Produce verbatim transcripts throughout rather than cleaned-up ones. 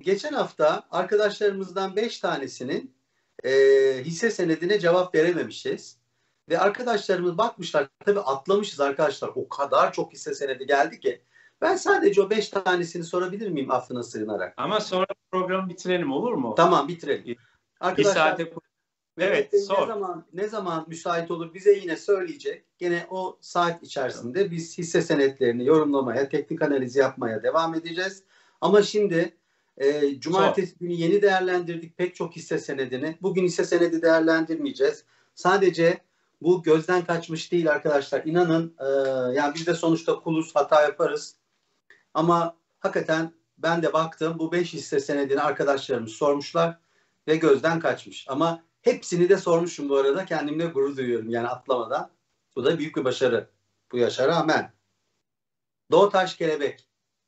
geçen hafta arkadaşlarımızdan beş tanesinin e, hisse senedine cevap verememişiz. Ve arkadaşlarımız bakmışlar, tabii atlamışız arkadaşlar. O kadar çok hisse senedi geldi ki. Ben sadece o beş tanesini sorabilir miyim affına sığınarak? Ama sonra programı bitirelim, olur mu? Tamam, bitirelim. Arkadaşlar, Bir saate... Mehmet Evet, Bey sor. ne zaman ne zaman müsait olur bize yine söyleyecek. Gene o saat içerisinde biz hisse senetlerini yorumlamaya, teknik analiz yapmaya devam edeceğiz. Ama şimdi e, cumartesi sor. günü yeni değerlendirdik pek çok hisse senedini. Bugün hisse senedi değerlendirmeyeceğiz. Sadece bu gözden kaçmış değil arkadaşlar. İnanın e, yani biz de sonuçta kuluz, hata yaparız. Ama hakikaten ben de baktım, bu beş hisse senedini arkadaşlarımız sormuşlar ve gözden kaçmış. Ama hepsini de sormuşum bu arada. Kendimle gurur duyuyorum yani atlamadan. Bu da büyük bir başarı. Bu yaşa rağmen. Doğutaş Kelebek.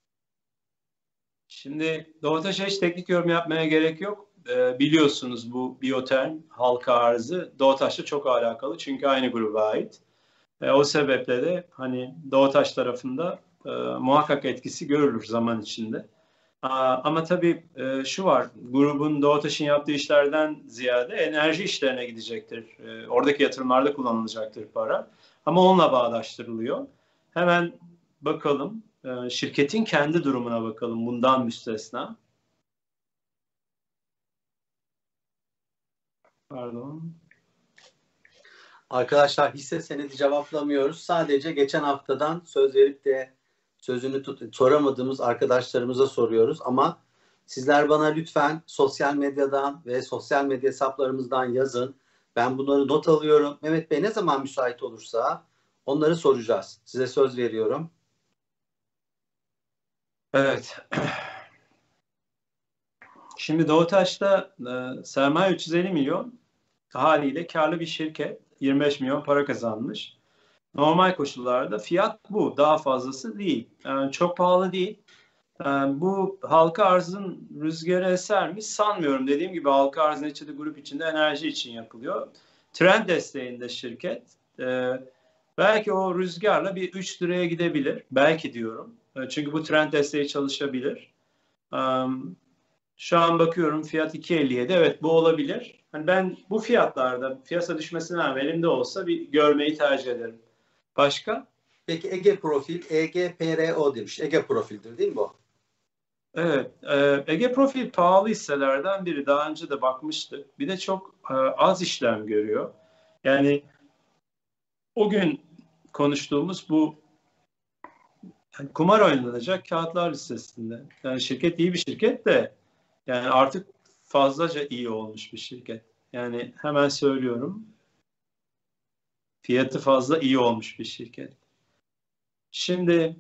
Şimdi Doğutaş'a hiç teknik yorum yapmaya gerek yok. Ee, biliyorsunuz bu biyoterm halka arzı Doğutaş'la çok alakalı. Çünkü aynı gruba ait. E, o sebeple de hani Doğutaş tarafında e, muhakkak etkisi görülür zaman içinde. Aa, ama tabii e, şu var, grubun Doğutaş'ın yaptığı işlerden ziyade enerji işlerine gidecektir. E, oradaki yatırımlarda kullanılacaktır para. Ama onunla bağdaştırılıyor. Hemen bakalım, e, şirketin kendi durumuna bakalım bundan müstesna. Pardon. Arkadaşlar hisse senedi cevaplamıyoruz. Sadece geçen haftadan söz verip de sözünü tut soramadığımız arkadaşlarımıza soruyoruz. Ama sizler bana lütfen sosyal medyadan ve sosyal medya hesaplarımızdan yazın. Ben bunları not alıyorum. Mehmet Bey ne zaman müsait olursa onları soracağız. Size söz veriyorum. Evet. Şimdi Doğutaş'ta e, sermaye üç yüz elli milyon, haliyle karlı bir şirket, yirmi beş milyon para kazanmış. Normal koşullarda fiyat bu. Daha fazlası değil. Yani çok pahalı değil. Yani bu halka arzın rüzgarı eser mi? Sanmıyorum. Dediğim gibi halka arzın içinde grup içinde enerji için yapılıyor. Trend desteğinde şirket. Ee, belki o rüzgarla bir üç liraya gidebilir. Belki diyorum. Çünkü bu trend desteği çalışabilir. Um, şu an bakıyorum fiyat iki elli yedi. Evet, bu olabilir. Hani ben bu fiyatlarda piyasa düşmesine rağmen elimde olsa bir görmeyi tercih ederim. Başka? Peki Ege Profil, E G P R O demiş. Ege Profil'dir değil mi bu? Evet, e, Ege Profil pahalı hisselerden biri. Daha önce de bakmıştık. Bir de çok e, az işlem görüyor. Yani o gün konuştuğumuz bu yani kumar oynanacak kağıtlar listesinde. Yani şirket iyi bir şirket de yani artık fazlaca iyi olmuş bir şirket. Yani hemen söylüyorum. Fiyatı fazla iyi olmuş bir şirket. Şimdi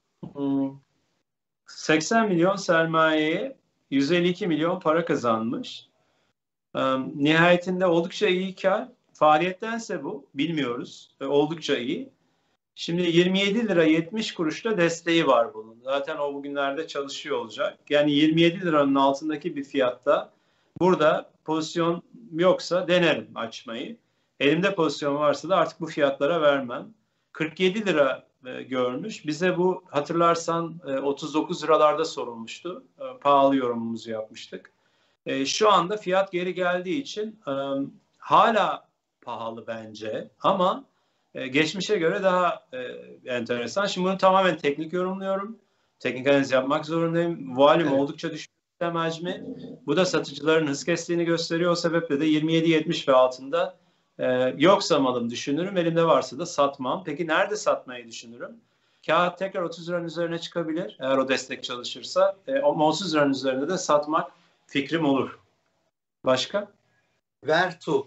seksen milyon sermayeye yüz elli iki milyon para kazanmış. Nihayetinde oldukça iyi kar. Faaliyettense bu. Bilmiyoruz. Oldukça iyi. Şimdi yirmi yedi lira yetmiş kuruşta desteği var bunun. Zaten o bugünlerde çalışıyor olacak. Yani yirmi yedi liranın altındaki bir fiyatta burada pozisyon yoksa denerim açmayı. Elimde pozisyon varsa da artık bu fiyatlara vermem. kırk yedi lira e, görmüş. Bize bu hatırlarsan e, otuz dokuz liralarda sorulmuştu. E, pahalı yorumumuzu yapmıştık. E, şu anda fiyat geri geldiği için e, hala pahalı bence ama e, geçmişe göre daha e, enteresan. Şimdi bunu tamamen teknik yorumluyorum. Teknik analiz yapmak zorundayım. Volüm Evet. oldukça düşük hacmi. Bu da satıcıların hız kestiğini gösteriyor. O sebeple de yirmi yedi yetmiş ve altında e, yoksa malım düşünürüm. Elimde varsa da satmam. Peki nerede satmayı düşünürüm? Kağıt tekrar otuz liranın üzerine çıkabilir. Eğer o destek çalışırsa. E, otuz liranın üzerinde de satmak fikrim olur. Başka? Vertu.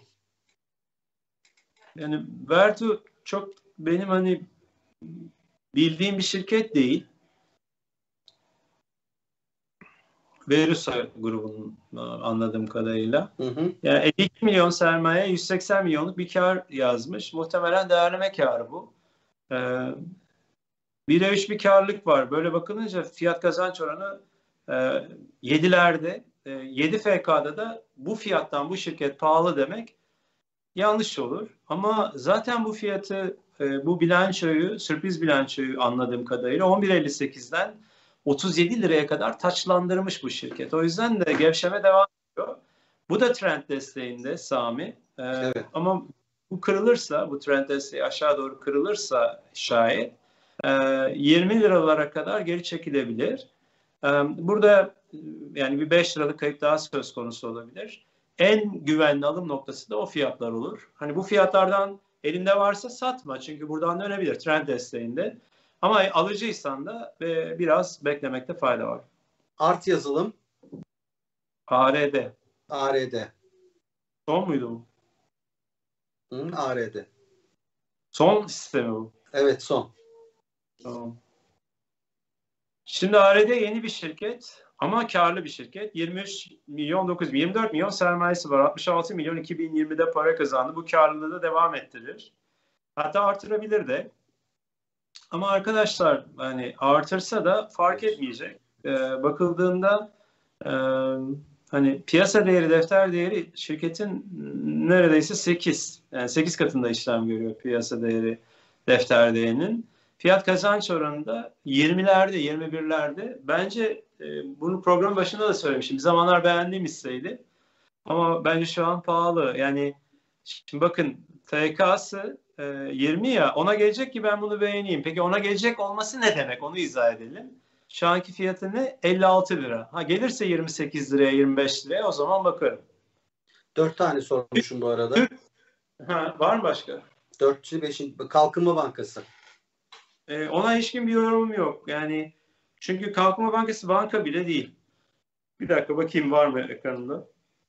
Yani Vertu çok benim hani bildiğim bir şirket değil. Verusa grubunun anladığım kadarıyla. Hı hı. Yani elli iki milyon sermaye yüz seksen milyonluk bir kar yazmış. Muhtemelen değerleme karı bu. Ee, bire üç bir karlılık var. Böyle bakılınca fiyat kazanç oranı e, yedilerde. E, yedi F K'da da bu fiyattan bu şirket pahalı demek yanlış olur. Ama zaten bu fiyatı, e, bu bilançoyu, sürpriz bilançoyu anladığım kadarıyla on bir elli sekizden otuz yedi liraya kadar taçlandırmış bu şirket. O yüzden de gevşeme devam ediyor. Bu da trend desteğinde Sami. Ee, Evet. Ama bu kırılırsa, bu trend desteği aşağı doğru kırılırsa şayet e, yirmi liralara kadar geri çekilebilir. E, burada yani bir beş liralık kayıp daha söz konusu olabilir. En güvenli alım noktası da o fiyatlar olur. Hani bu fiyatlardan elinde varsa satma. Çünkü buradan dönebilir trend desteğinde. Ama alıcıysan da e, biraz beklemekte fayda var. Art yazılım. A R D. A R D. Son muydu bu? Hı, A R D. Son sistemi bu. Evet, son. Tamam. Şimdi A R D yeni bir şirket ama karlı bir şirket. yirmi üç milyon dokuz yüz, yirmi dört milyon sermayesi var. altmış altı milyon iki bin yirmide para kazandı. Bu karlılığı da devam ettirir. Hatta artırabilir de. Ama arkadaşlar hani artırsa da fark etmeyecek. Ee, bakıldığında e, hani piyasa değeri, defter değeri şirketin neredeyse sekiz. Yani sekiz katında işlem görüyor piyasa değeri, defter değerinin. Fiyat kazanç oranında yirmilerde, yirmi birlerde. Bence e, bunu program başında da söylemiştim. Bir zamanlar beğendiğim hisseydi. Ama bence şu an pahalı. Yani şimdi bakın F K'sı e, yirmi ya, ona gelecek ki ben bunu beğeneyim. Peki ona gelecek olması ne demek? Onu izah edelim. Şu anki fiyatı ne? elli altı lira. Ha gelirse yirmi sekiz liraya, yirmi beş liraya o zaman bakarım. Dört tane sormuşum bu arada. Ha, var mı başka? Dörtçü, beşinci. Kalkınma Bankası. E, ona ilişkin bir yorumum yok. Yani çünkü Kalkınma Bankası banka bile değil. Bir dakika bakayım var mı ekranında?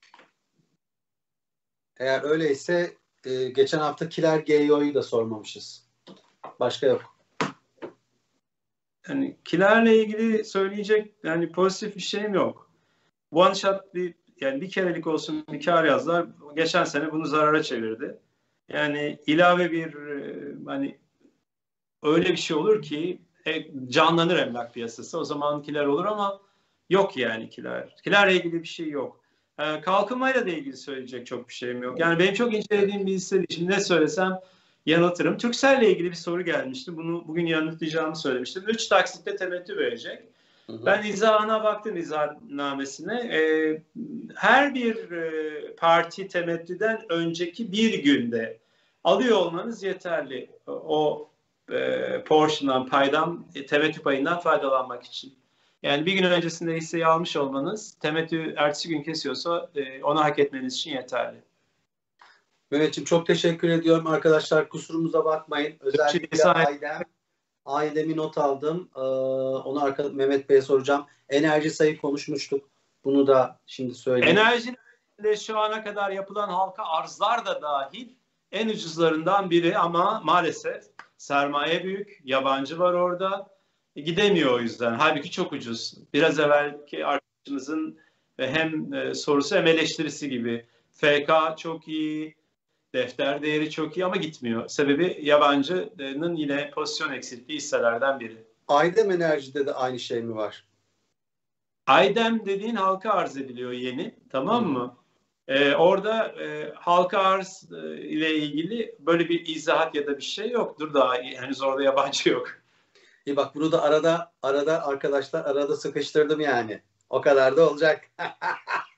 Eğer öyleyse e, geçen hafta Kiler G I O'yu da sormamışız. Başka yok. Yani kilerle ilgili söyleyecek yani pozitif bir şeyim yok. One shot bir yani bir kerelik olsun bir kar yazdılar. Geçen sene bunu zarara çevirdi. Yani ilave bir hani öyle bir şey olur ki e, canlanır emlak piyasası. O zaman kiler olur ama yok yani kiler. Kilerle ilgili bir şey yok. E, kalkınmayla da ilgili söyleyecek çok bir şeyim yok. Yani benim çok incelediğim bir hisse değil. Şimdi ne söylesem yanıltırım. Turkcell'le ilgili bir soru gelmişti. Bunu bugün yanıtlayacağımı söylemiştim. Üç taksitte temettü verecek. Hı hı. Ben izahına baktım, izahnamesine. Ee, her bir e, parti temettüden önceki bir günde alıyor olmanız yeterli. O e, portion'dan, paydan, e, temettü payından faydalanmak için. Yani bir gün öncesinde hisseyi almış olmanız, temettü ertesi gün kesiyorsa e, onu hak etmeniz için yeterli. Mehmetciğim çok teşekkür ediyorum. Arkadaşlar kusurumuza bakmayın. Özellikle Aydem. Aydem'i not aldım. Ee, onu arka, Mehmet Bey'e soracağım. Enerji sayı konuşmuştuk. Bunu da şimdi söyleyeyim. Enerjide şu ana kadar yapılan halka arzlar da dahil en ucuzlarından biri ama maalesef sermaye büyük. Yabancı var orada. E, gidemiyor o yüzden. Halbuki çok ucuz. Biraz evvelki arkadaşımızın hem e, sorusu hem eleştirisi gibi. F K çok iyi. Defter değeri çok iyi ama gitmiyor. Sebebi yabancının yine pozisyon eksilttiği hisselerden biri. Aydem Enerji'de de aynı şey mi var? Aydem dediğin halka arz ediliyor yeni. Tamam mı? Ee, orada e, halka arz e, ile ilgili böyle bir izahat ya da bir şey yoktur daha. Henüz orada yabancı yok. İyi bak bunu da arada arada arkadaşlar arada sıkıştırdım yani. O kadar da olacak.